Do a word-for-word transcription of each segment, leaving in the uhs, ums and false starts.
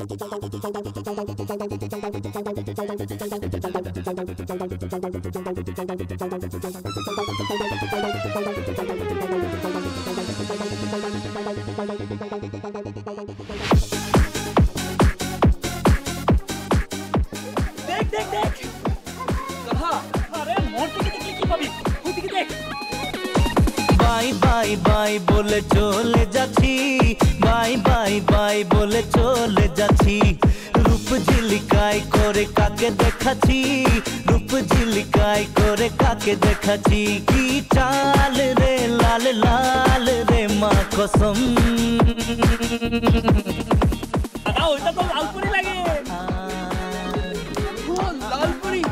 देख देख देख कहाँ? अरे मोटू की निकली की पबी खुद की देख। बाय बाय बाय बोले चले जाछी, बाय बाय बाय बोले चले जाछी। रूप झिलिकाय करे काके देखाची, रूप झिलिकाय करे काके देखाची। की चाल रे लाल लाल रे माँ कसम। दादा ওইটা তো লালপুরি লাগে। ও লালপুরি।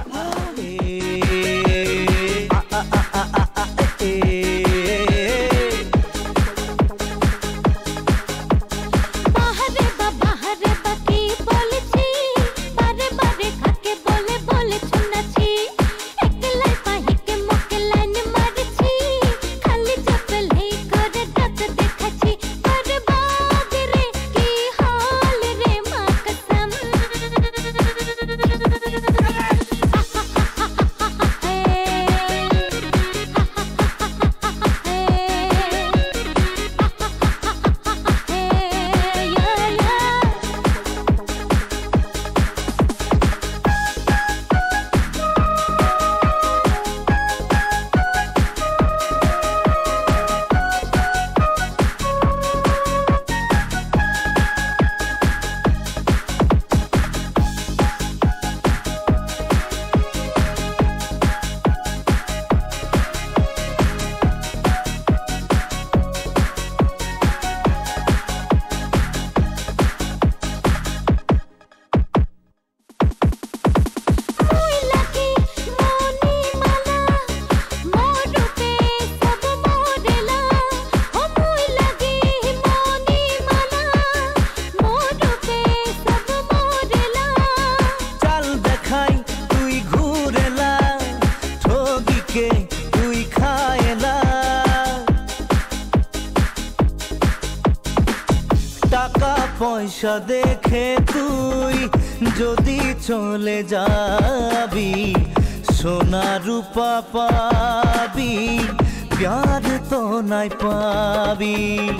পয়সা দেখে তুই যদি চলে যাবি, সোনা রূপা পাবি, প্যার তো নাই পাবি।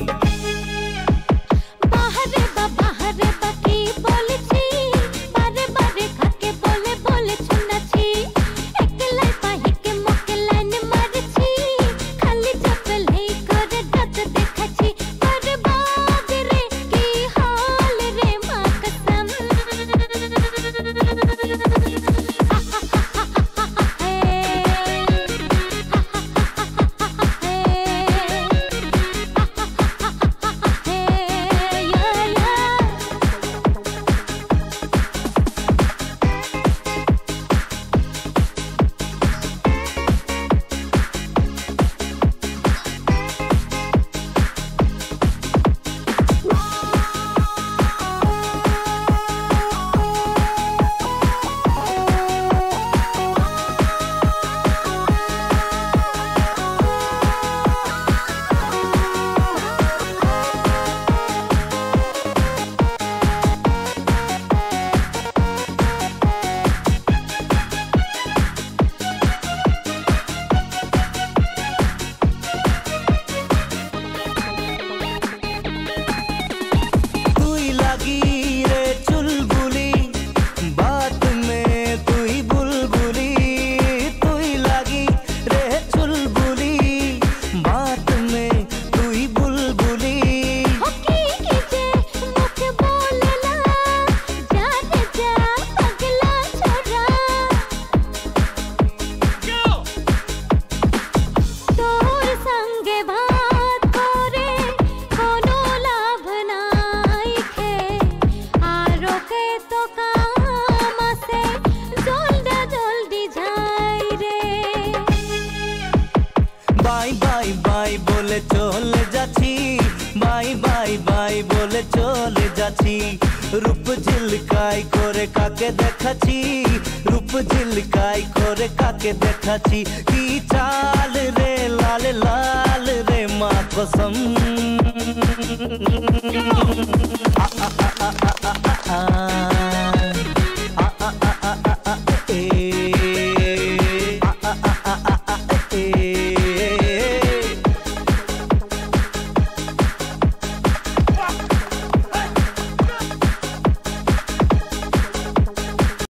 বাহারে বা বাহারে বা কি বলেছি, বারে বারে কাকে বলে বলে শুনেছি। একলাই পাহিকে মকে লাইন মারছি, খালি চপল হেই করে ডাক দেখাচ্ছি। আরে বাগ রে কি হাল রে মা কসম। बोले चले जाछी, बाई बाई बाई बोले चले जाछी। रूप झिलकाई करे काके देखाची, रूप झिलकाई करे काके देखाची। की चाल रे लाल लाल रे माँ कसम। आ, आ, आ, आ, आ, आ, आ,